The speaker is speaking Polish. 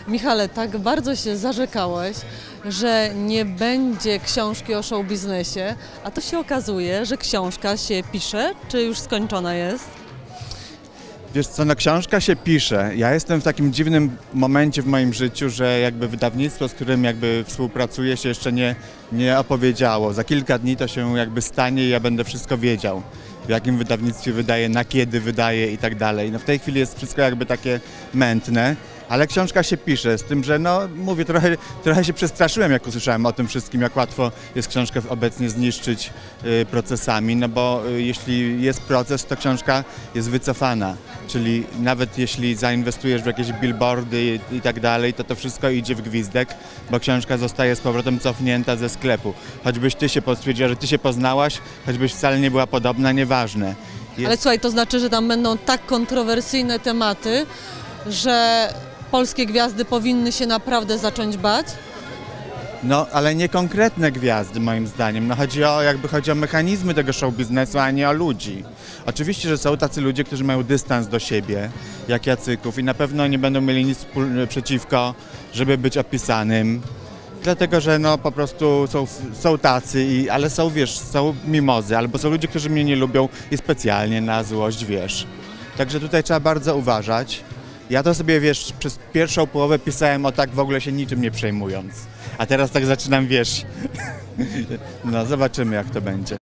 Michale, tak bardzo się zarzekałeś, że nie będzie książki o show biznesie, a to się okazuje, że książka się pisze, czy już skończona jest? Wiesz co, no książka się pisze. Ja jestem w takim dziwnym momencie w moim życiu, że jakby wydawnictwo, z którym jakby współpracuję, się jeszcze nie opowiedziało. Za kilka dni to się jakby stanie i ja będę wszystko wiedział. W jakim wydawnictwie wydaje, na kiedy wydaje i tak dalej. No w tej chwili jest wszystko jakby takie mętne, ale książka się pisze, z tym, że no mówię, trochę się przestraszyłem, jak usłyszałem o tym wszystkim, jak łatwo jest książkę obecnie zniszczyć procesami, no bo jeśli jest proces, to książka jest wycofana, czyli nawet jeśli zainwestujesz w jakieś billboardy i tak dalej, to wszystko idzie w gwizdek, bo książka zostaje z powrotem cofnięta ze sklepu. Choćbyś ty się stwierdziła, że ty się poznałaś, choćbyś wcale nie była podobna, nieważne. Ale słuchaj, to znaczy, że tam będą tak kontrowersyjne tematy, że polskie gwiazdy powinny się naprawdę zacząć bać? No, ale nie konkretne gwiazdy, moim zdaniem. No, chodzi o mechanizmy tego show biznesu, a nie o ludzi. Oczywiście, że są tacy ludzie, którzy mają dystans do siebie, jak Jacyków, i na pewno nie będą mieli nic przeciwko, żeby być opisanym. Dlatego, że no po prostu są tacy, ale są, wiesz, są mimozy, albo są ludzie, którzy mnie nie lubią i specjalnie na złość, wiesz. Także tutaj trzeba bardzo uważać. Ja to sobie, wiesz, przez pierwszą połowę pisałem o tak w ogóle się niczym nie przejmując. A teraz tak zaczynam, wiesz, no zobaczymy, jak to będzie.